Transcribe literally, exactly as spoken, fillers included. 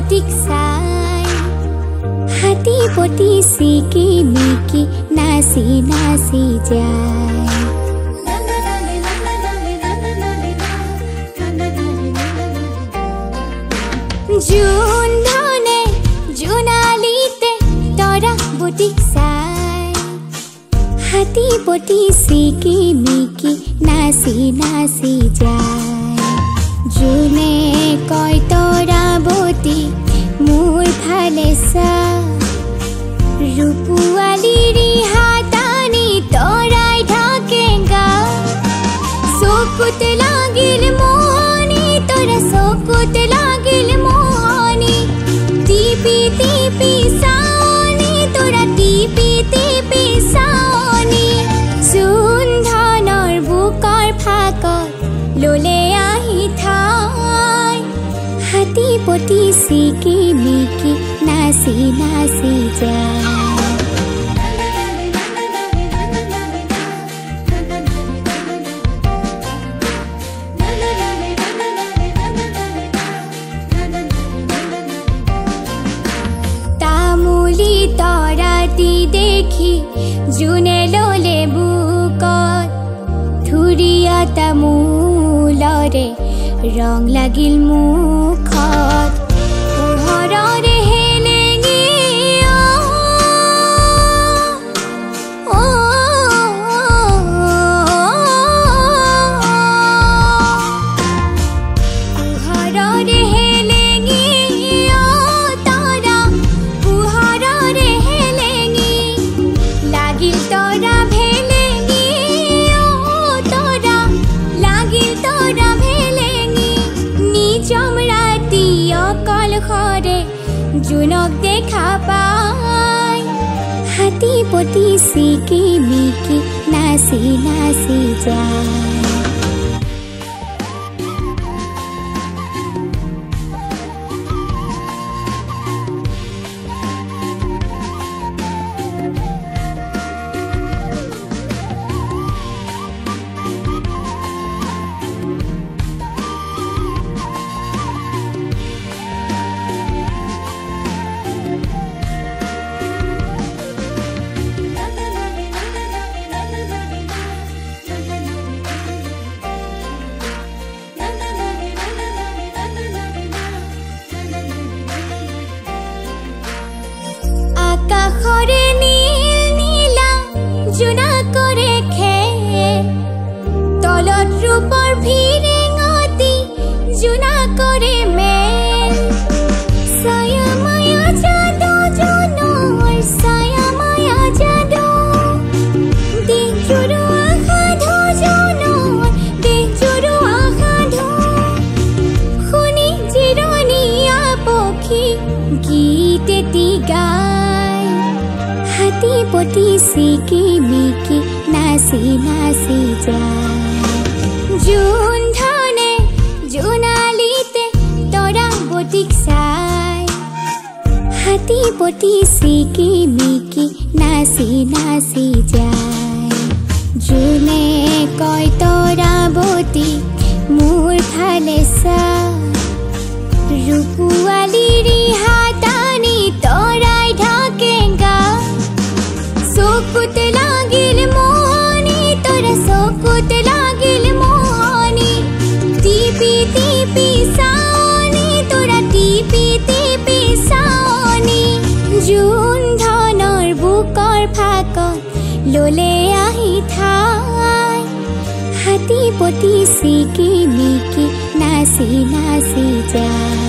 batik চাই হাতী পতি চিকি মিকি নাচি নাচি যায় জুন ধনে জোনালিতে তৰা বটিক চাই হাতী পতি চিকি মিকি নাচি নাচি যায় জুনে কয় তৰাবতী মোৰ ফালে চা ৰূপুৱালীৰ হাতানি তৰাই ঢাকে গা চকুত লাগিল মোহনি তৰা চকুত লাগিল মোহনি টিপি টিপি চাওনি তৰা টিপি টিপি চাওনি জোন ধানৰ বুকৰ ফাকত ললে আহি ঠাই হাতী পতি চিকি মিকি নাচি নাচি যায় তামুলি তৰাটি দেখি জোনে ললে বুকত থুৰিয়া তামোলৰে ৰং লাগিল মুখত পোহৰৰে হেলেঙি পোহৰৰে হেলেঙি তৰা পোহৰৰে হেলেঙি লাগিল তৰা ভেলেঙি তৰা লাগিল তৰা ভেলেঙি নিজম ৰাতি অকল খৰে জোনক দেখা পাই হাতী পতি চিকি মিকি নাচি নাচি যায় আকাশৰে নীল নীলা জোনা কৰে খেল তলত ৰূপৰ ভিৰেঙতি জোনা কৰে মেল ছায়া মায়া যাদু জোনৰ ছায়া মায়া যাদু দেহ জুৰুৱা সাধু জোনৰ দেহ জুৰুৱা সাধু শুনি জিৰণীয়া পক্ষী গীত এটি গায় হাতী পতি চিকি মিকি নাচি নাচি যায় জোন ধনে জোনালিতে তৰা বটিক চাই হাতী পতি চিকি মিকি নাচি নাচি যায় জোনে কয় তৰাবতী মোৰ ফালে চা ৰূপুৱালীৰ হাতানি তৰাই ঢাকে গা চকুত লাগিল মোহনি তৰা চকুত লাগিল মোহনি টিপি টিপি চাওনি তৰা টিপি টিপি চাওনি জোন ধানৰ বুকৰ ফাকত ললে আহি ঠাই হাতী পতি চিকি মিকি নাচি নাচি যায়